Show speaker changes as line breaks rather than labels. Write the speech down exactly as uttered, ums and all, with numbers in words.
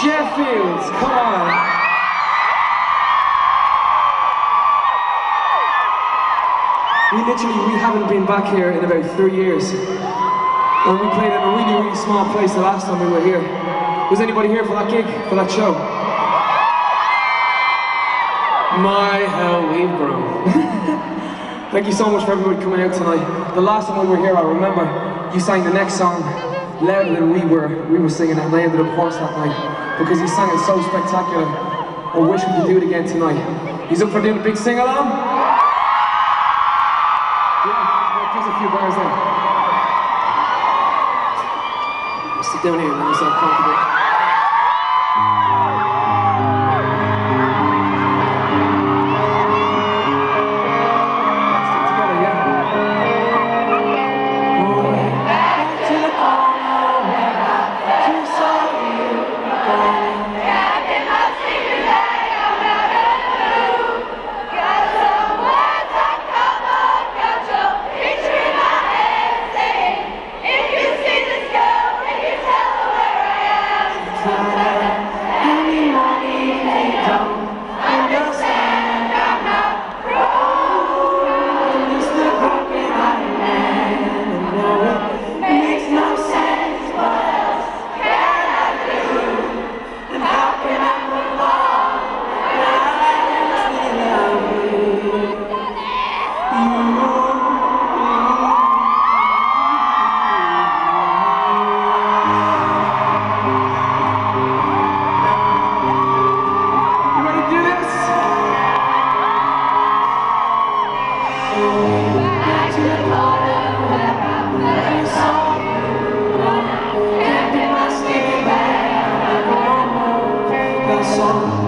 Sheffield, come on. We literally, we haven't been back here in about three years. And we played in a really, really small place the last time we were here. Was anybody here for that gig, for that show? My, how we've grown. Thank you so much for everybody coming out tonight. The last time we were here, I remember you sang the next song louder than we were. We were singing it, and I ended up hoarse that night because he sang it so spectacular. I wish we could do it again tonight. He's up for doing a big sing-along? Yeah, there's a few bars there. I'll sit down here and let myself comfortable. Song.